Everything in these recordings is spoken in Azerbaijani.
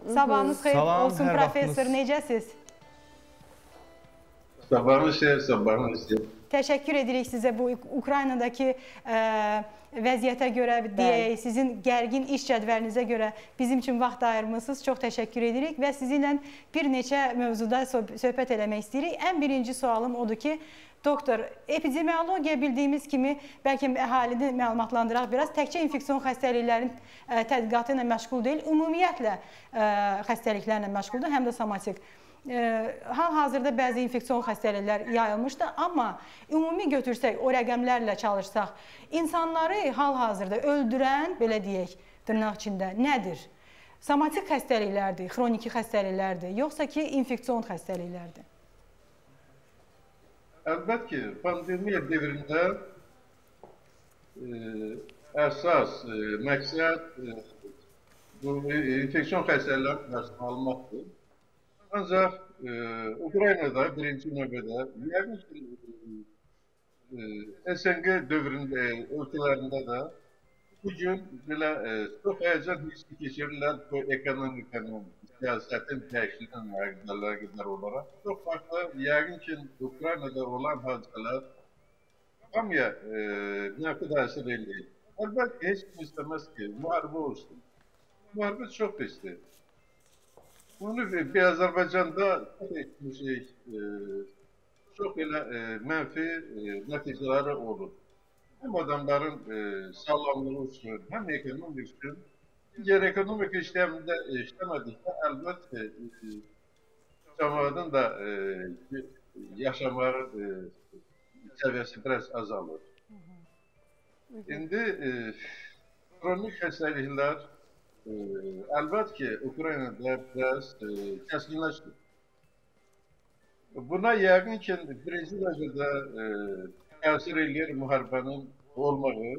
Sabahınız xeyir Salam, olsun hər professor, vaxtınız. necəsiz? Sabahınız xeyir, sabahınız xeyir. Təşəkkür edirik sizə bu Ukraynadakı vəziyyətə görə deyək, sizin gərgin iş cədvəlinizə görə bizim üçün vaxt ayırmışsınız. Çox təşəkkür edirik və sizinlə bir neçə mövzuda söhbət eləmək istəyirik. Ən birinci sualım odur ki, doktor, epidemiologiya bildiyimiz kimi, bəlkə əhalini məlumatlandıraq biraz, təkcə infeksion xəstəliklərin tədqiqatı ilə məşğul deyil, ümumiyyətlə xəstəliklərlə məşğuldur, həm də somatik. Hal-hazırda bəzi infeksion xəstəliklər yayılmışdı, amma ümumi götürsək, o rəqəmlərlə çalışsaq, insanları hal-hazırda öldürən, belə deyək, dırnaq içində nədir? Somatik xəstəliklərdir, xroniki xəstəliklərdir, yoxsa ki, infeksion xəstəliklərdir? Əlbəttə ki, pandemiya dövründə əsas məqsəd bu infeksion xəstəliklərin qarşısını almaqdır. Ancaq Ukraynada birinci növbədə, yəqin ki, SNG dövründə, ölkələrində də bugün belə çox həyəcan hissi keçirirlər bu ekonomikanın, siyasətin dəyişikliyindən müəyyənlərə qədər olaraq. Çox farklı, yəqin ki, Ukraynada olan hadisələr hamıya mənfi təsir edir. Əlbəttə, heç kim istəməz ki, müharibə olsun. Müharibə çox pisdir. Bunu bir Azərbaycanda çox etmişik, çox elə mənfi nəticələri olur. Həm adamların sağlamlığı üçün, həm ekonomik üçün. Digər ekonomik işləmədikdə əlbəttə cəmaatın da yaşamağı səviyyəsi biraz azalır. İndi kronik xəstəliklər əlbəttə ki, Ukraynada biraz kəskinləşdir. Buna yəqin ki, birinci dərəcədə təsir edir müharibənin olmağı.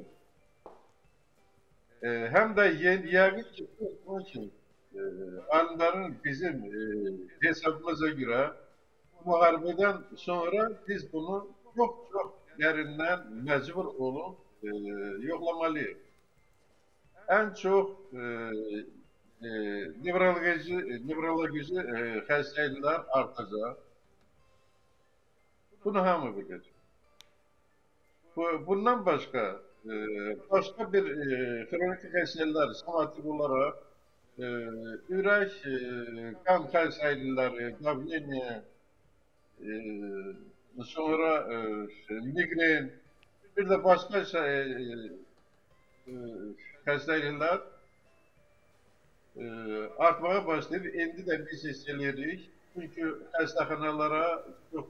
Həm də yəqin ki, alimlərin bizim hesabımıza görə müharibədən sonra biz bunu çox dərindən məcbur olub yoxlamalıyıq. Ən çox nevroloji xəstəliklər artacaq. Bunu hamı bilir. Bundan başqa bir xronik xəstəliklər somatik olaraq ürək, qan xəstəlikləri, davleniya, sonra migren, bir də başqa xəstəliklər artmağa başlayıb. İndi də biz hiss edirik. Çünki xəstəxanalara çox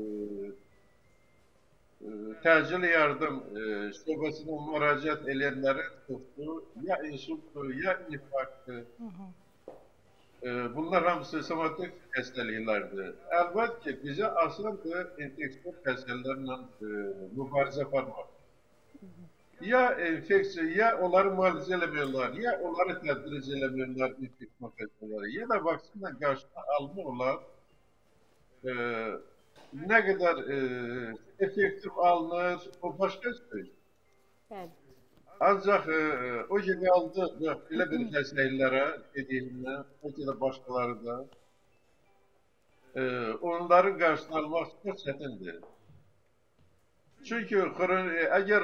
təcil yardım şöbəsinə müraciət edənlərin çoxdur. Ya insultdur, ya infarktdır. Bunlar hamısı somatik xəstəliklərdir. Əlbəttə ki, bizə asandır infeksion xəstəliklərlə mübarizə aparmaq. Ya infeksiya, ya onları müalicə eləmiyorlar, ya onları tədris eləmiyorlar infeksion xəstəlikləri, ya da vaksina qarşısına almıyorlar. Nə qədər effektiv alınır, o başqa söz. Ancaq o ki qaldı, belə bir xəstəliklərə dediyimdə, o ki də başqaları da, onların qarşısını almaq çox çətindir. Çünki əgər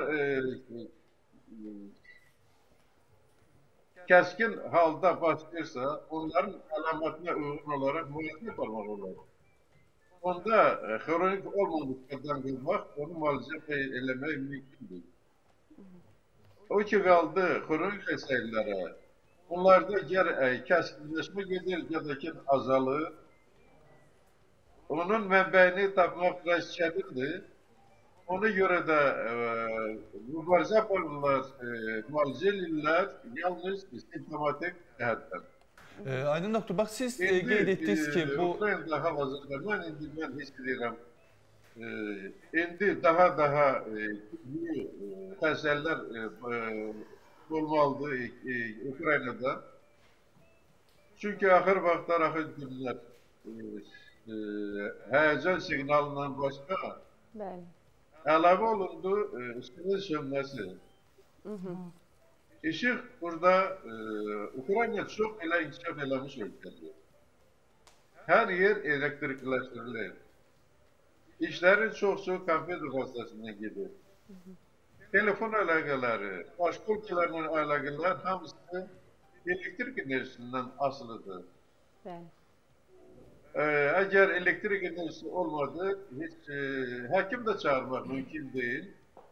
kəskin halda başlayırsa, onların əlamətinə uyğun olaraq müalicə aparmaq olar. Onda xronik olmamışlardan qılmaq, onu müalicə eləmək mümkündür. O ki qaldı xronik xəstəliklərə, onlarda kəskinləşmə gedir, ya da ki azalır. Onun mənbəyini tapmaq biraz çətindir. Ona görə də mübarizə aparırlar, müalicə edirlər, yalnız simptomatik cəhətdən. Aydın doktor, bax siz qeyd etdiniz ki, bu... Ukraynada hal-hazırda mən hiss edirəm, indi daha xəstəliklər olmalıdır Ukraynada. Çünki axır vaxtlar, axır günlər həyəcan siqnalından başqa əlavə olundu üstünün sönməsi. İşıq burada Ukrayna çox elə inkişaf eləmiş ölkədir. Hər yer elektrikləşdirilir. İşlərin çoxsu kompüter vasitəsindən gedir. Telefon əlaqələri, başqa ölkələrlə əlaqələr hamısı elektrik enerjisindən asılıdır. Əgər elektrik enerjisi olmadı, heç həkim də çağırmaq mümkün deyil.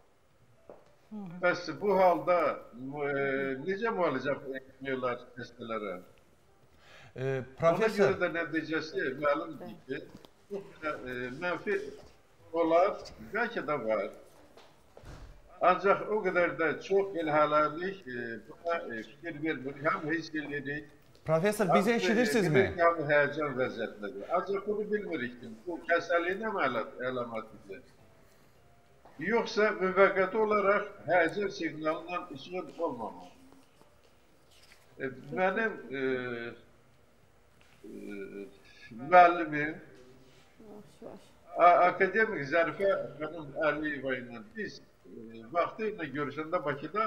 Bəs bu halda necə müalicə etmiyorlar xəstələrə? Ona görə də nəticəsi məlumdur ki, mənfi olar, bəlkə də var. Ancaq o qədər də çox ilhəlalik buna fikir vermir, həm hiss edirik. Profesor, bizi eşidirsinizmi? Həm həyəcan vəziyyətlədir. Ancaq bunu bilmirik ki, bu kəsəliyin əlamətidir. Yoxsa müvəqqəti olaraq həyəcan siqnalından işğal olmamalı. Mənim müəllimim, akademik Zərifə xanım Əliyeva ilə biz vaxtı ilə görüşəndə Bakıda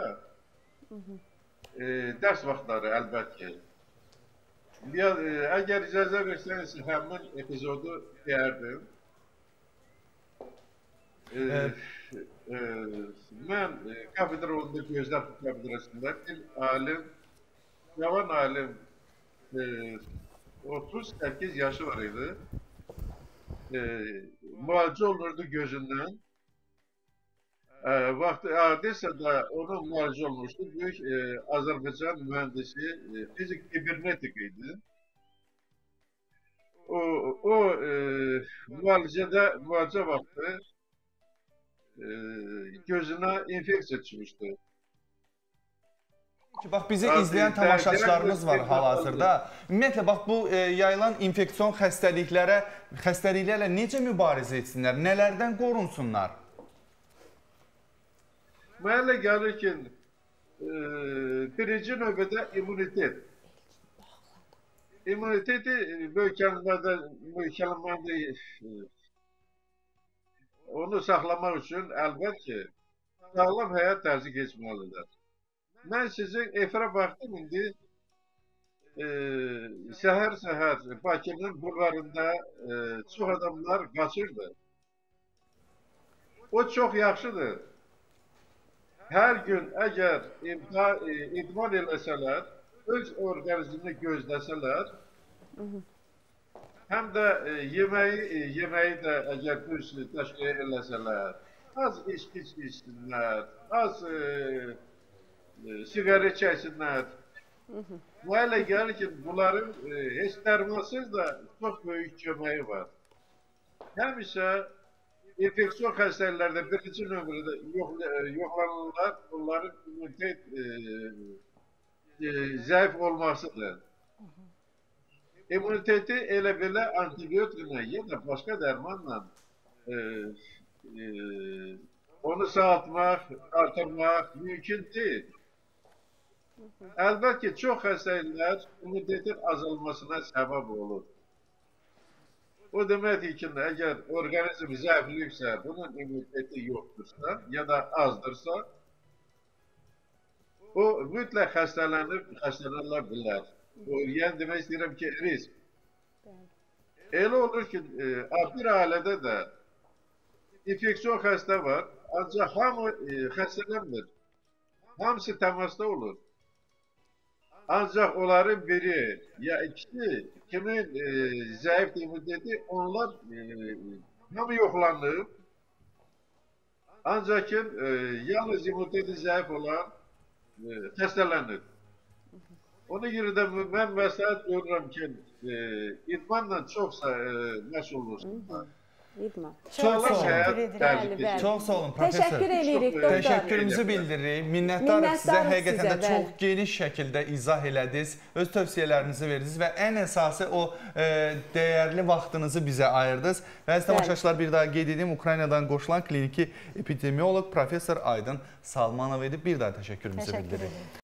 dərs vaxtları əlbəttə. Əgər icazə versəniz, həmin epizodu deyərdim. Mən kafedra olunda gözlər kafedrasında bir alim, cavan alim 38 yaşı var idi. Müalicə olunurdu gözündən. Vaxtı adəsə də onun müalicə olmuşdu. Böyük Azərbaycan mühəndisi, fizik kibernetik idi. O müalicə vaxtı gözünə infeksiya çıxmışdı. Bax, bizi izləyən tamaşaçılarımız var hal-hazırda. Ümumiyyətlə, bax, bu yayılan infeksion xəstəliklərlə necə mübarizə etsinlər, nələrdən qorunsunlar? Mənə gəlir ki, birinci növbədə immunitet. İmmuniteti möhkəmləmədə onu saxlamaq üçün əlbət ki, sağlam həyat tərzi keçməlidir. Mən sizin efirə baxdım, indi səhər-səhər Bakının bulvarında çox adamlar qaçırdı. O çox yaxşıdır. Hər gün əgər idman eləsələr, öz orqanizmini gözləsələr, həm də yeməyi də əgər düz təşkil eləsələr, az içki içsinlər, az siqaret çəksinlər. Bu elə gəlir ki, bunların heç dərmansız da çox böyük köməyi var. Həmişə infeksiyon xəstəliklərdə birinci nömrədə yoxlanırlar, onların immunitet zəif olmasıdır. İmmuniteti elə belə antibiotiklə ya da başqa dərmanla onu sağaltmaq, artırmaq mümkün deyil. Əlbəttə ki, çox xəstəliklər immunitetin azalmasına səbəb olur. O deməkdir ki, əgər orqanizm zəifliksə, bunun immuniteti yoxdursa ya da azdırsa, o mütləq xəstələnə bilər. Yəni demək istəyirəm ki, risk. Elə olur ki, bir ailədə də infeksiyon xəstə var, ancaq hamı xəstələnmir. Hamısı təmasda olur. Ancaq onların biri ya ikisi, kimin zəif immuniteti, onlar hamı yoxlanıb. Ancaq ki, yalnız immuniteti zəif olan xəstələnir. Ona görə də mən məsləhət görürəm ki, idmanla çoxsa məşğul olursunlar. Çox sağ olun, profesor. Təşəkkür edirik, doktor. Təşəkkürümüzü bildiririk. Minnətdarıq sizə. Həqiqətən də çox geniş şəkildə izah elədiniz, öz tövsiyələrinizi verdiniz və ən əsası o dəyərli vaxtınızı bizə ayırdınız. Və əziz tamaşaçılar, bir daha qeyd edeyim, Ukraynadan qoşulan kliniki epidemioloq profesor Aydın Salmanov edib. Bir daha təşəkkürümüzü bildiririk.